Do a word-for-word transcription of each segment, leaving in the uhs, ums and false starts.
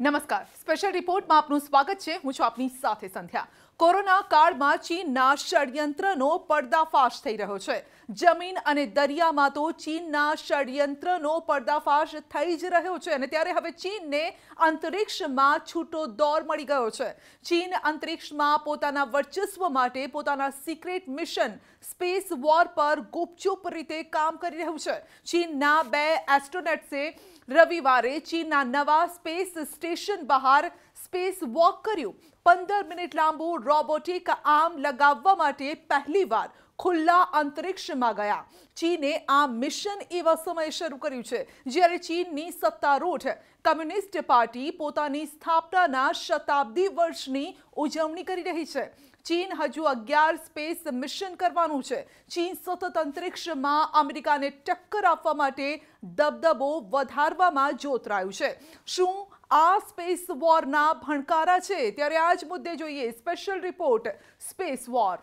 નમસ્કાર, સ્પેશિયલ રિપોર્ટમાં આપનું સ્વાગત છે. હું છું આપની સાથે સંધ્યા. કોરોના કાળમાં ચીનના ષડયંત્રનો પર્દાફાશ થઈ રહ્યો છે. જમીન અને દરિયામાં તો ચીનના ષડયંત્રનો પર્દાફાશ થઈ જ રહ્યો છે અને ત્યારે હવે ચીનને અંતરિક્ષમાં છૂટો દોર મળી ગયો છે. ચીન અંતરિક્ષમાં પોતાના વર્ચસ્વ માટે પોતાના સિક્રેટ મિશન સ્પેસ વોર પર ગુપચુપ રીતે કામ કરી રહ્યું છે. ચીનના બે એસ્ટ્રોનોટ્સે રવિવારે ચીનના નવા સ્પેસ સ્ટેશન બહાર સ્પેસ વોક કર્યું. પંદર મિનિટ લાંબુ રોબોટિક આર્મ લગાવવા માટે પહેલીવાર ખુલ્લા અંતરિક્ષમાં ગયા. ચીને આ મિશન એવા સમયે શરૂ કર્યું છે જ્યારે ચીનની સત્તારૂઢ કમ્યુનિસ્ટ પાર્ટી પોતાની સ્થાપનાના શતાબ્દી વર્ષની ઉજવણી કરી રહી છે. ચીન હજુ અગિયાર સ્પેસ મિશન કરવાનું છે. ચીન સતત અંતરિક્ષમાં અમેરિકાને ટક્કર આપવા માટે દબદબો વધારવામાં જોતરાયું છે. શું આ સ્પેસ વોરના ભણકારા છે? ત્યારે આ જ મુદ્દે જોઈએ સ્પેશિયલ રિપોર્ટ સ્પેસ વોર.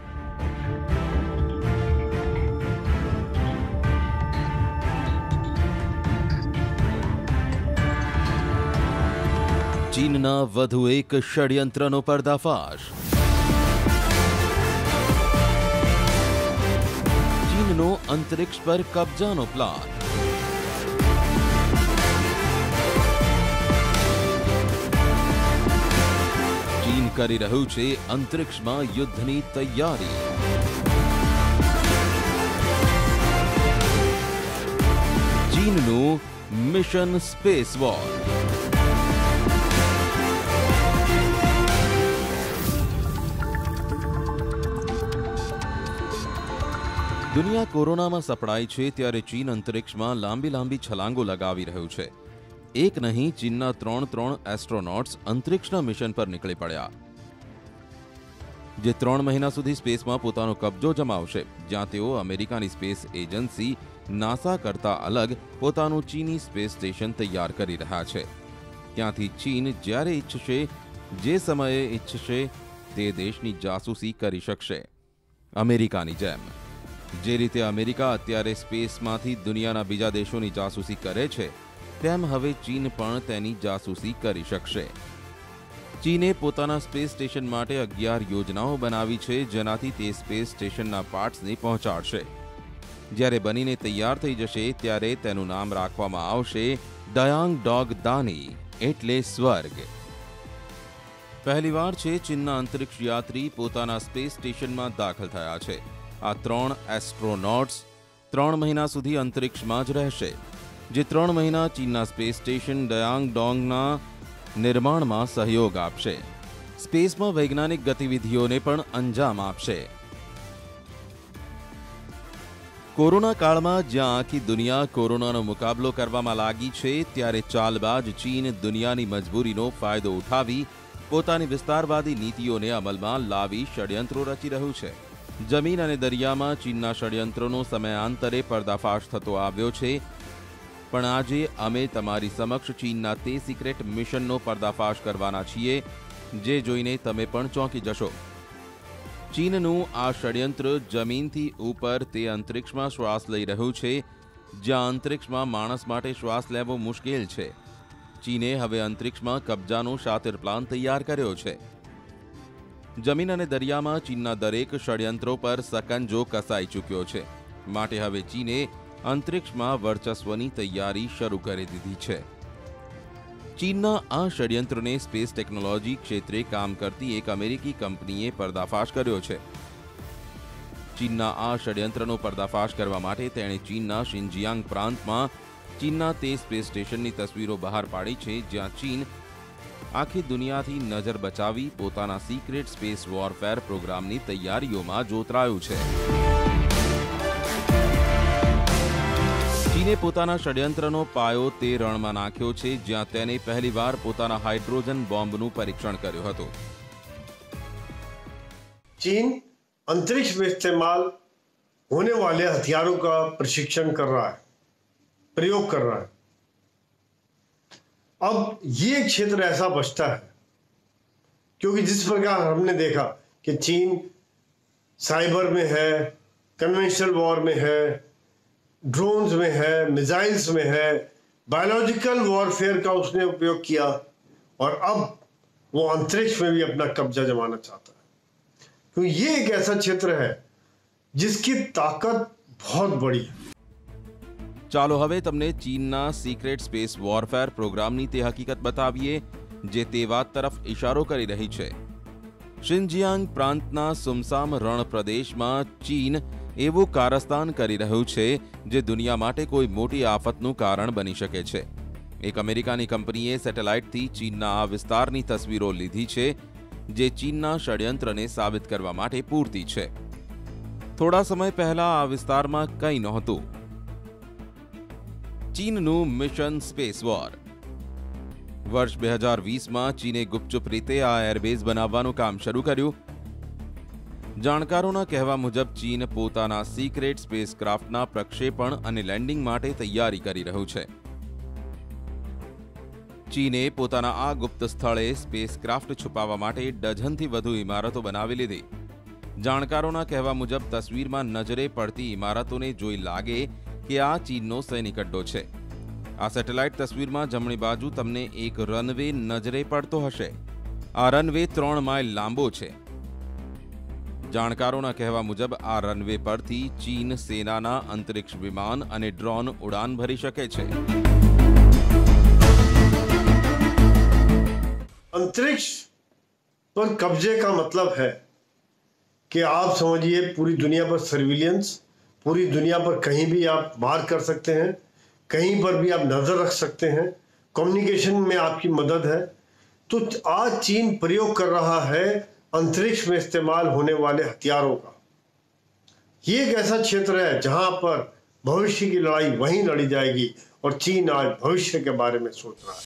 ચીનના વધુ એક ષડયંત્રનો પર્દાફાશ. ચીનનો અંતરિક્ષ પર કબજાનો પ્લાન. ચીન કરી રહ્યું છે અંતરિક્ષમાં યુદ્ધની તૈયારી. ચીનનું મિશન સ્પેસ વોર. દુનિયા કોરોનામાં સપડાઈ છે ત્યારે ચીન અંતરિક્ષમાં લાંબી લાંબી છલાંગો લગાવી રહ્યું છે. એક નહીં, ચીનના ત્રણ ત્રણ એસ્ટ્રોનોટ્સ અંતરિક્ષના મિશન પર નીકળી પડ્યા, જે ત્રણ મહિના સુધી સ્પેસમાં પોતાનો કબજો જમાવશે, જ્યાં તેઓ અમેરિકાની સ્પેસ એજન્સી નાસા કરતા અલગ પોતાનું ચીની સ્પેસ સ્ટેશન તૈયાર કરી રહ્યા છે. ત્યાંથી ચીન જ્યારે ઈચ્છશે, જે સમયે ઈચ્છશે, તે દેશની જાસૂસી કરી શકશે. અમેરિકાની જેમ જે રીતે અમેરિકા અત્યારે સ્પેસમાંથી દુનિયાના બીજા દેશોની જાસૂસી કરે છે, તેમ હવે ચીન પણ તેની જાસૂસી કરી શકશે. ચીને પોતાના સ્પેસ સ્ટેશન માટે અગિયાર યોજનાઓ બનાવી છે, જેનાથી તે સ્પેસ સ્ટેશનના પાર્ટ્સને પહોંચાડશે. જ્યારે બનીને તૈયાર થઈ જશે ત્યારે તેનું નામ રાખવામાં આવશે ડયાંગ ડોગ દાની, એટલે સ્વર્ગ. પહેલીવાર છે ચીનના અંતરિક્ષ યાત્રી પોતાના સ્પેસ સ્ટેશનમાં દાખલ થયા છે. આ ત્રણ એસ્ટ્રોનોટ્સ ત્રણ મહિના સુધી અંતરિક્ષમાં જ રહેશે, જે ત્રણ મહિના ચીનના સ્પેસ સ્ટેશન ડયાંગ ડોંગના નિર્માણમાં સહયોગ આપશે. સ્પેસમાં વૈજ્ઞાનિક ગતિવિધિઓને પણ અંજામ આપશે. કોરોના કાળમાં જ્યાં આખી દુનિયા કોરોનાનો મુકાબલો કરવામાં લાગી છે, ત્યારે ચાલબાજ ચીન દુનિયાની મજબૂરીનો ફાયદો ઉઠાવી પોતાની વિસ્તારવાદી નીતિઓને અમલમાં લાવી ષડયંત્રો રચી રહ્યું છે. જમીન અને દરિયામાં ચીનના ષડયંત્રોનો સમયાંતરે પર્દાફાશ થતો આવ્યો છે, પણ આજે અમે તમારી સમક્ષ ચીનના તે સિક્રેટ મિશનનો પર્દાફાશ કરવાના છીએ, જે જોઈને તમે પણ ચોંકી જશો. ચીનનું આ ષડયંત્ર જમીનથી ઉપર તે અંતરિક્ષમાં શ્વાસ લઈ રહ્યું છે, જ્યાં અંતરિક્ષમાં માણસ માટે શ્વાસ લેવો મુશ્કેલ છે. ચીને હવે અંતરિક્ષમાં કબજાનો શાતિર પ્લાન તૈયાર કર્યો છે. જમીન અને દરિયામાં ચીનના દરેક ષડયંત્રો પર સકંજો કસાઈ ચૂક્યો છે, માટે હવે ચીને અંતરિક્ષમાં વર્ચસ્વની તૈયારી શરૂ કરી દીધી છે. ચીનના આ ષડયંત્રને સ્પેસ ટેકનોલોજી ક્ષેત્રે કામ કરતી એક અમેરિકી કંપનીએ પર્દાફાશ કર્યો છે. ચીનના આ ષડયંત્રનો પર્દાફાશ કરવા માટે તેણે ચીનના શિનજિયાંગ પ્રાંતમાં ચીનના તે સ્પેસ સ્ટેશનની તસવીરો બહાર પાડી છે, જ્યાં ચીન આખી દુનિયાથી નજર બચાવી પોતાના સિક્રેટ સ્પેસ વોરફેર પ્રોગ્રામની તૈયારીઓમાં જોતરાયું છે. ચીને પોતાના ષડયંત્રનો પાયો તે રણમાં નાખ્યો છે, જ્યાં તેને પહેલીવાર પોતાના હાઇડ્રોજન બોમ્બનું પરીક્ષણ કર્યું હતું. चीन अंतरिक्ष में इस्तेमाल होने वाले हथियारों का प्रशिक्षण कर रहा है, प्रयोग कर रहा है. अब ये क्षेत्र ऐसा बचता है क्योंकि जिस प्रकार हमने देखा कि चीन साइबर में है, कन्वेंशनल वॉर में है, ड्रोन्स में है, मिसाइल्स में है, बायोलॉजिकल वॉरफेयर का उसने उपयोग किया, और अब वो अंतरिक्ष में भी अपना कब्जा जमाना चाहता है, क्योंकि ये एक ऐसा क्षेत्र है जिसकी ताकत बहुत बड़ी है। ચાલો હવે તમને ચીનના સિક્રેટ સ્પેસ વોરફેર પ્રોગ્રામની તે હકીકત બતાવીએ જે તે વાત તરફ ઇશારો કરી રહી છે। શિનજિયાંગ પ્રાંતના સુમસામ રણ પ્રદેશમાં ચીન એવું કારસ્તાન કરી રહ્યું છે જે દુનિયા માટે કોઈ મોટી આફતનું કારણ બની શકે છે। એક અમેરિકાની કંપનીએ સેટેલાઇટથી ચીનના આ વિસ્તારની તસવીરો લીધી છે જે ચીનના ષડયંત્રને સાબિત કરવા માટે પૂરતી છે। થોડા સમય પહેલા આ વિસ્તારમાં કંઈ નહોતું। ચીનનું મિશન સ્પેસ વોર। વર્ષ બે હજાર વીસમાં ચીને ગુપચુપ રીતે આ એરબેઝ બનાવવાનું કામ શરૂ કર્યું। જાણકારોના કહેવા મુજબ ચીન પોતાના સિક્રેટ સ્પેસક્રાફ્ટના પ્રક્ષેપણ અને લેન્ડિંગ માટે તૈયારી કરી રહ્યું છે। ચીને પોતાના આ ગુપ્ત સ્થળે સ્પેસક્રાફ્ટ છુપાવવા માટે ડઝનથી વધુ ઇમારતો બનાવી લીધી। જાણકારોના કહેવા મુજબ તસવીરમાં નજરે પડતી ઇમારતોને જોઈ લાગે કે આ ચીનનો સૈનિક અડ્ડો છે। આ સેટેલાઇટ તસવીરમાં જમણી બાજુ તમને એક રનવે નજરે પડતો હશે। આ રનવે ત્રણ માઇલ લાંબો છે। જાણકારોના કહેવા મુજબ આ રનવે પરથી ચીન સેનાના અંતરિક્ષ વિમાન અને ડ્રોન ઉડાન ભરી શકે છે। अंतरिक्ष पर कब्जे का मतलब है कि आप समझिए पूरी दुनिया पर सर्विलियंस, पूरी दुनिया पर कहीं भी आप मार कर सकते हैं, कहीं पर भी आप नजर रख सकते हैं, कम्युनिकेशन में आपकी मदद है। तो आज चीन प्रयोग कर रहा है अंतरिक्ष में इस्तेमाल होने वाले हथियारों का। ये एक ऐसा क्षेत्र है जहां पर भविष्य की लड़ाई वहीं लड़ी जाएगी और चीन आज भविष्य के बारे में सोच रहा है।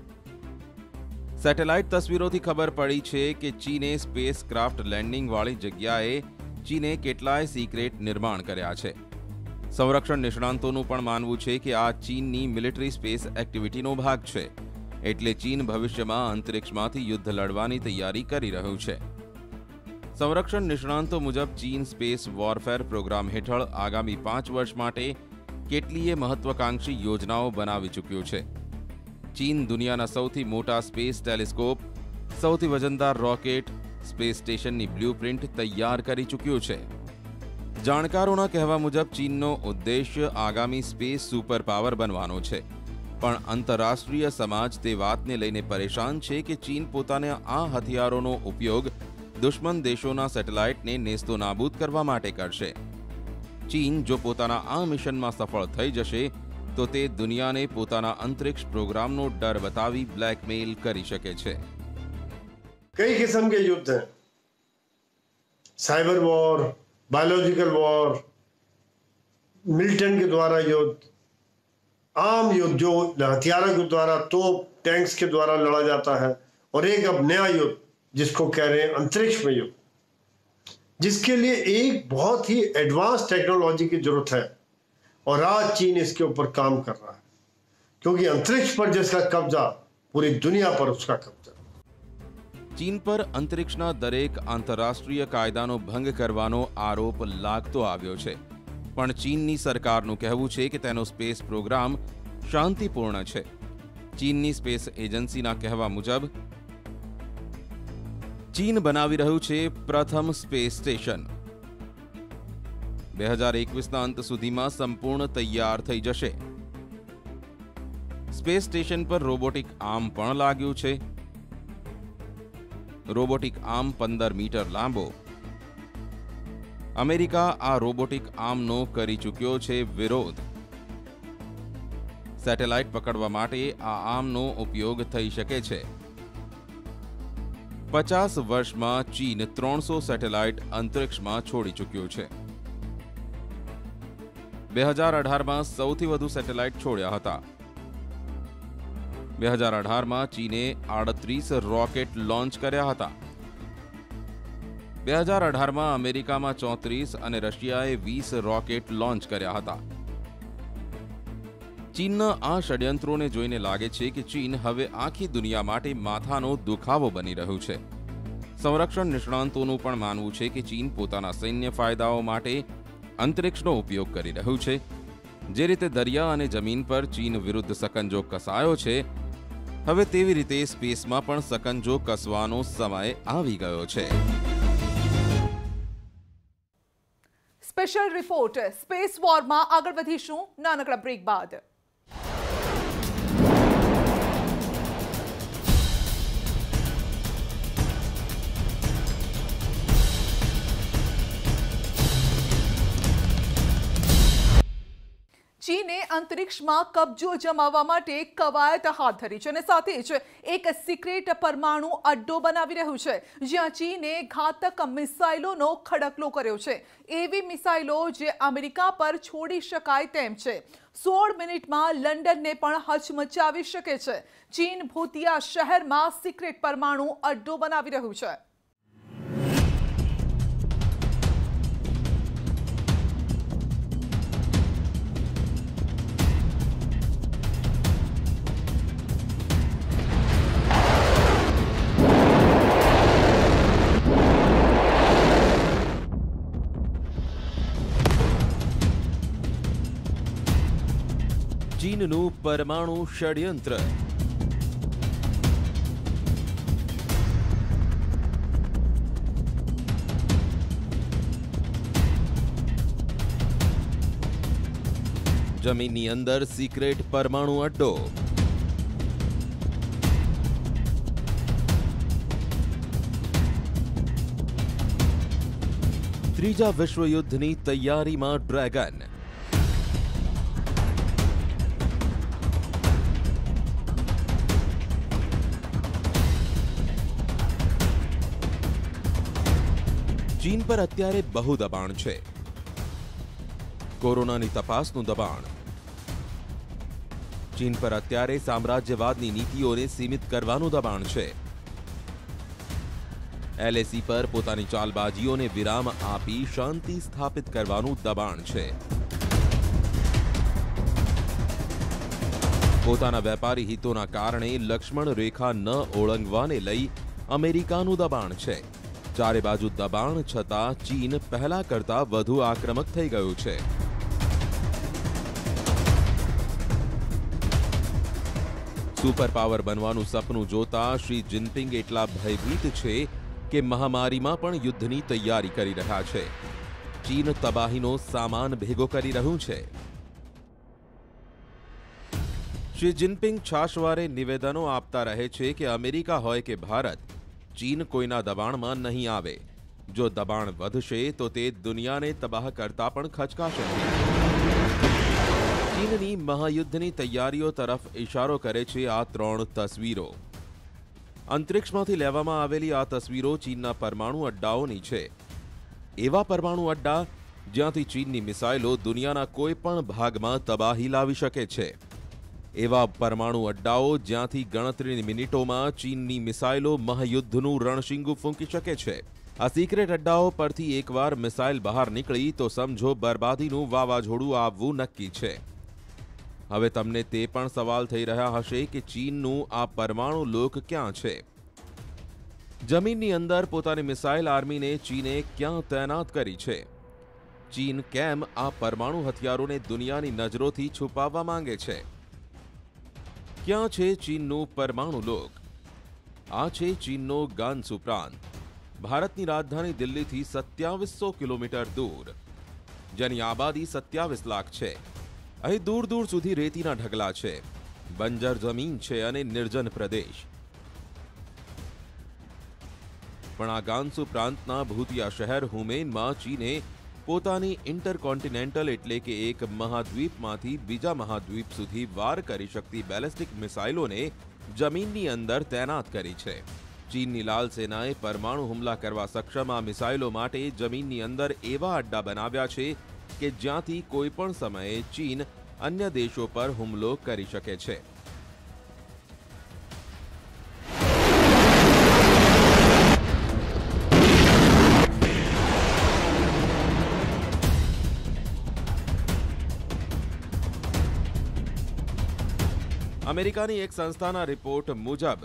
સેટેલાઇટ તસવીરોથી ખબર પડી છે કે ચીને સ્પેસક્રાફ્ટ લેન્ડિંગ વાળી જગ્યાએ ચીને કેટલાય સિક્રેટ નિર્માણ કર્યા છે। સંરક્ષણ નિષ્ણાંતોનું પણ માનવું છે કે આ ચીનની મિલિટરી સ્પેસ એક્ટિવિટીનો ભાગ છે, એટલે ચીન ભવિષ્યમાં અંતરિક્ષમાંથી યુદ્ધ લડવાની તૈયારી કરી રહ્યું છે। સંરક્ષણ નિષ્ણાંતો મુજબ ચીન સ્પેસ વોરફેર પ્રોગ્રામ હેઠળ આગામી પાંચ વર્ષ માટે કેટલીય મહત્વાકાંક્ષી યોજનાઓ બનાવી ચૂક્યું છે। ચીન દુનિયાના સૌથી મોટા સ્પેસ ટેલિસ્કોપ, સૌથી વજનદાર રોકેટ, સ્પેસ સ્ટેશનની બ્લુપ્રિન્ટ તૈયાર કરી ચૂક્યું છે। જાણકારોના કહેવા મુજબ ચીનનો ઉદ્દેશ્ય આગામી સ્પેસ સુપર પાવર બનવાનો છે, પણ આંતરરાષ્ટ્રીય સમાજ તે વાતને લઈને પરેશાન છે કે ચીન પોતાના આ હથિયારોનો ઉપયોગ દુશ્મન દેશોના સેટેલાઇટને નેસ્તોનાબૂદ કરવા માટે કરશે। ચીન જો પોતાના આ મિશનમાં સફળ થઈ જશે તો તે દુનિયાને પોતાના અંતરિક્ષ પ્રોગ્રામનો ડર બતાવી બ્લેકમેલ કરી શકે છે। कई किस्म के युद्ध हैं, cyber war, biological war, militant के द्वारा युद्ध, आम युद्ध जो हथियारों के द्वारा, तोप, टैंक्स के द्वारा लड़ा जाता है, और एक अब नया युद्ध जिसको कह रहे हैं अंतरिक्ष में युद्ध, जिसके लिए एक बहुत ही एडवांस टेक्नोलॉजी की जरूरत है। और आज चीन इसके ऊपर काम कर रहा है, क्योंकि अंतरिक्ष पर जिसका कब्जा पूरी दुनिया पर उसका कब्जा। ચીન પર અંતરિક્ષના દરેક આંતરરાષ્ટ્રીય કાયદાનો ભંગ કરવાનો આરોપ લાગતો આવ્યો છે, પણ ચીનની સરકારનું કહેવું છે કે તેનો સ્પેસ પ્રોગ્રામ શાંતિપૂર્ણ છે। ચીનની સ્પેસ એજન્સીના કહેવા મુજબ ચીન બનાવી રહ્યું છે પ્રથમ સ્પેસ સ્ટેશન। બે હજાર એકવીસના અંત સુધીમાં સંપૂર્ણ તૈયાર થઈ જશે। સ્પેસ સ્ટેશન પર રોબોટિક આર્મ પણ લાગ્યું છે। રોબોટિક આર્મ પંદર મીટર લાંબો। અમેરિકા આ રોબોટિક આર્મનો કરી ચૂક્યો છે વિરોધ। સેટેલાઇટ પકડવા માટે આ આર્મનો ઉપયોગ થઈ શકે છે। પચાસ વર્ષમાં ચીન ત્રણસો સેટેલાઇટ અંતરિક્ષમાં છોડી ચૂક્યું છે। બે હજાર અઢારમાં સૌથી વધુ સેટેલાઇટ છોડ્યા હતા। બે હજાર અઢારમાં ચીને આડત્રીસ રોકેટ લોન્ચ કર્યા હતા। બે હજાર અઢારમાં અમેરિકામાં ચોત્રીસ અને રશિયાએ વીસ રોકેટ લોન્ચ કર્યા હતા। ચીનના આ ષડયંત્રોને જોઈને લાગે છે કે ચીન હવે આખી દુનિયા માટે માથાનો દુખાવો બની રહ્યું છે। સંરક્ષણ નિષ્ણાંતોનું પણ માનવું છે કે ચીન પોતાના સૈન્ય ફાયદાઓ માટે અંતરિક્ષનો ઉપયોગ કરી રહ્યું છે। જે રીતે દરિયા અને જમીન પર ચીન વિરુદ્ધ સકંજો કસાયો છે, હવે તેવી રીતે સ્પેસમાં પણ સકંજો કસવાનો સમય આવી ગયો છે. સ્પેશિયલ રિપોર્ટ સ્પેસ વોરમાં આગળ વધીશું નાનકડા બ્રેક બાદ. ચીને અંતરિક્ષમાં કબજો જમાવવા માટે કવાયત હાથ ધરી છે અને સાથે જ એક સિક્રેટ પરમાણુ અડ્ડો બનાવી રહ્યું છે, જ્યાં ચીને ઘાતક મિસાઇલોનો ખડકલો કર્યો છે. એવી મિસાઇલો જે અમેરિકા પર છોડી શકાય તેમ છે. સોળ મિનિટમાં લંડનને પણ હચમચાવી શકે છે. ચીન ભૂતિયા શહેરમાં સિક્રેટ પરમાણુ અડ્ડો બનાવી રહ્યું છે. ચીનનું પરમાણુ ષડયંત્ર. જમીનની અંદર સિક્રેટ પરમાણુ અડ્ડો. ત્રીજા વિશ્વયુદ્ધની તૈયારીમાં ડ્રેગન. ચીન પર અત્યારે બહુ દબાણ છે. કોરોનાની તપાસનું દબાણ. ચીન પર અત્યારે સામ્રાજ્યવાદની નીતિઓને સીમિત કરવાનું દબાણ છે. એલએસી પર પોતાની ચાલબાજીઓને વિરામ આપી શાંતિ સ્થાપિત કરવાનું દબાણ છે. પોતાના વેપારી હિતોના કારણે લક્ષ્મણ રેખા ન ઓળંગવાને લઈ અમેરિકાનું દબાણ છે. ચારે બાજુ દબાણ છતાં ચીન પહેલા કરતા વધુ આક્રમક થઈ ગયું છે. સુપર પાવર બનવાનું સપનું જોતા શી જિનપિંગ એટલા ભયભીત છે કે મહામારીમાં પણ યુદ્ધની તૈયારી કરી રહ્યા છે. ચીન તબાહીનો સામાન ભેગો કરી રહ્યું છે. શી જિનપિંગ છાશવારે નિવેદનો આપતા રહે છે કે અમેરિકા હોય કે ભારત, ચીન કોઈના દબાણમાં નહીં આવે. જો દબાણ વધશે તો તે દુનિયાને તબાહ કરતા પણ ખચકાશે નહીં. ચીનની મહાયુદ્ધની તૈયારીઓ તરફ ઇશારો કરે છે આ ત્રણ તસવીરો. અંતરિક્ષમાંથી લેવામાં આવેલી આ તસવીરો ચીનના પરમાણુ અડ્ડાઓની છે. એવા પરમાણુ અડ્ડા જ્યાંથી ચીનની મિસાઇલો દુનિયાના કોઈ પણ ભાગમાં તબાહી લાવી શકે છે. એવા પરમાણુ અડ્ડાઓ જ્યાંથી ગણતરીની મિનિટોમાં ચીનની મિસાઇલો મહાયુદ્ધનું રણશીંગું ફૂંકી શકે છે. આ સિક્રેટ અડ્ડાઓ પરથી એકવાર મિસાઇલ બહાર નીકળી તો સમજો બરબાદીનું વાવાઝોડું આવવું નક્કી છે. હવે તમને તે પણ સવાલ થઈ રહ્યા હશે કે ચીનનું આ પરમાણુ લોક ક્યાં છે? જમીનની અંદર પોતાની મિસાઇલ આર્મીને ચીને ક્યાં તૈનાત કરી છે? ચીન કેમ આ પરમાણુ હથિયારોને દુનિયાની નજરોથી છુપાવવા માંગે છે? ક્યાં છે ચીનનું પરમાણુ લોક? આ છે ચીનનો ગાનસુ પ્રાંત, ભારતની રાજધાની દિલ્હીથી સત્યાવીસો કિલોમીટર દૂર, જેની આબાદી સત્યાવીસ લાખ છે. અહીં દૂર દૂર સુધી રેતીના ઢગલા છે, બંજર જમીન છે અને નિર્જન પ્રદેશ. પણ આ ગાનસુ પ્રાંતના ભૂતિયા શહેર હુમેનમાં ચીને પોતાની ઇન્ટરકોન્ટિનેન્ટલ એટલે કે એક મહાદ્વીપમાંથી બીજા મહાદ્વીપ સુધી વાર કરી શકતી બેલિસ્ટિક મિસાઇલોને જમીનની અંદર તૈનાત કરી છે. ચીનની લાલ સેનાએ પરમાણુ હુમલા કરવા સક્ષમ આ મિસાઇલો માટે જમીનની અંદર એવા અડ્ડા બનાવ્યા છે કે જ્યાંથી કોઈ પણ સમયે ચીન અન્ય દેશો પર હુમલો કરી શકે છે. અમેરિકાની એક સંસ્થાના રિપોર્ટ મુજબ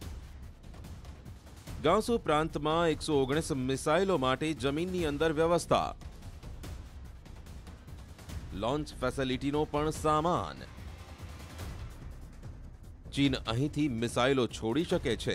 ગાંસુ પ્રાંતમાં એકસો ઓગણીસ મિસાઇલો માટે જમીનની અંદર વ્યવસ્થા, લોન્ચ ફેસિલિટીનો પણ સામાન. ચીન અહીંથી મિસાઇલો છોડી શકે છે.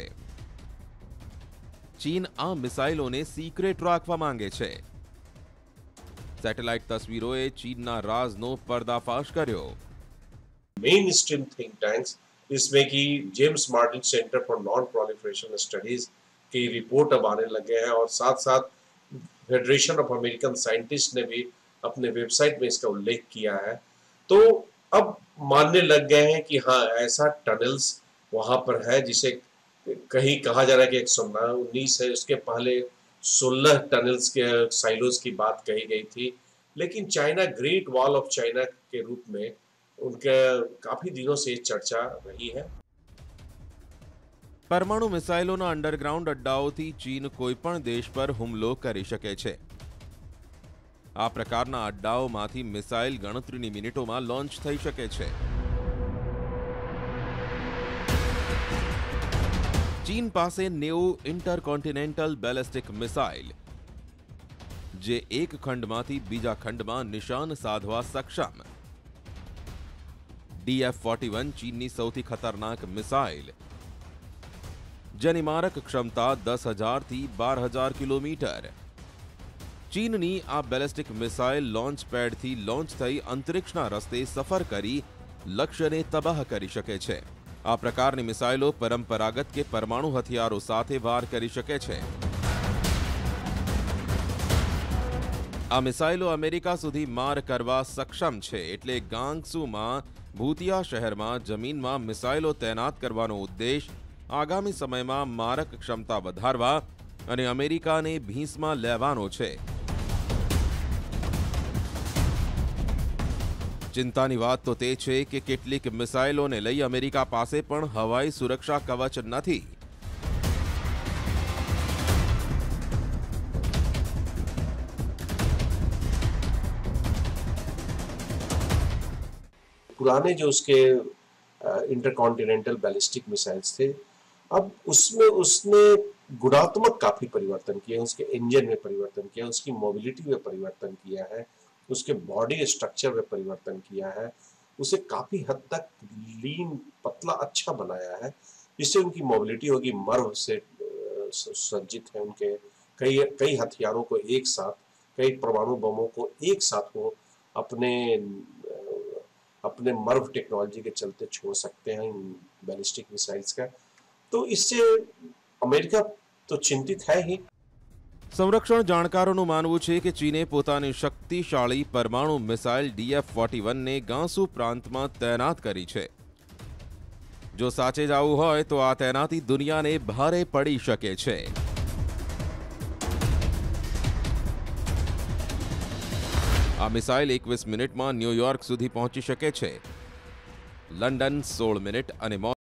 ચીન આ મિસાઇલોને સિક્રેટ રાખવા માંગે છે. સેટેલાઇટ તસવીરોએ ચીનના રાજનો પર્દાફાશ કર્યો. मेन स्ट्रीम थिंक टैंक्स इसमें कि James Martin Center for non proliferation studies की रिपोर्ट अब आने लगे हैं और साथ साथ फेडरेशन ऑफ अमेरिकन साइंटिस्ट ने भी अपने वेबसाइट में इसका उल्लेख किया है. तो अब मानने लग गए हैं कि हाँ ऐसा टनल्स वहां पर है जिसे कहीं कहा जा रहा है कि एक सौ उन्नीस है, उसके पहले सोलह टनल्स के साइलोज की बात कही गई थी. लेकिन China great wall of China के रूप में उनके काफी दिनों से चर्चा रही है. પરમાણુ મિસાઇલોના અંડરગ્રાઉન્ડ અડ્ડાઓથી ચીન કોઈપણ દેશ પર હુમલો કરી શકે છે. આ પ્રકારના અડ્ડાઓમાંથી મિસાઇલ ગણતરીની મિનિટોમાં લોન્ચ થઈ શકે છે. ચીન પાસે નેવું ઇન્ટરકોન્ટિનેન્ટલ બેલેસ્ટિક મિસાઇલ જે એક ખંડમાંથી બીજા ખંડમાં નિશાન સાધવા સક્ષમ. ડી એફ ફોર્ટી વન ચીનની સૌથી ખતરનાક મિસાઇલ જેની મારક ક્ષમતા દસ હજાર થી બાર હજાર કિલોમીટર. ચીનની આ બેલેસ્ટિક મિસાઇલ લોન્ચ પેડથી લોન્ચ થઈ અંતરિક્ષના રસ્તે સફર કરી લક્ષ્યને તબાહ કરી શકે છે. આ પ્રકારની મિસાઇલો પરંપરાગત કે પરમાણુ હથિયારો સાથે વાર કરી શકે છે. આ મિસાઇલો અમેરિકા સુધી માર કરવા સક્ષમ છે. એટલે ગાંગસુમાં ભૂતિયા શહેરમાં જમીનમાં મિસાઇલો તૈનાત કરવાનો ઉદ્દેશ આગામી સમયમાં મારક ક્ષમતા વધારવા અને અમેરિકાને ભીંસમાં લેવાનો છે. ચિંતાની વાત તો તે છે કે કેટલીક મિસાઇલોને લઈ અમેરિકા પાસે પણ હવાઈ સુરક્ષા કવચ નથી. पुराने जो उसके इंटरकॉन्टिनेंटल बैलिस्टिक मिसाइल्स थे, अब उसमें उसने गुणात्मक काफी परिवर्तन किया, उसके इंजन में परिवर्तन किया, उसकी मोबिलिटी में परिवर्तन किया है, उसके बॉडी स्ट्रक्चर में परिवर्तन किया है, उसे काफी हद तक लीन पतला अच्छा बनाया है, जिससे उनकी मोबिलिटी होगी. मर्व से सज्जित है उनके कई कई हथियारों को एक साथ, कई परमाणु बमों को एक साथ वो अपने अपने मर्व टेक्नोलॉजी के चलते छोड़ सकते हैं इन बैलिस्टिक मिसाइल्स का. तो इससे अमेरिका तो चिंतित है ही. સંરક્ષણ જાણકારોનું માનવું છે કે ચીને પોતાની શક્તિશાળી પરમાણુ missile D F forty one ને ગાંસુ પ્રાંતમાં તૈનાત કરી છે. જો સાચે જ આવું હોય તો આ તૈનાતી દુનિયાને ભારે પડી શકે છે. આ મિસાઇલ એકવીસ મિનિટમાં ન્યૂયોર્ક સુધી પહોંચી શકે છે. લંડન સોળ મિનિટ અને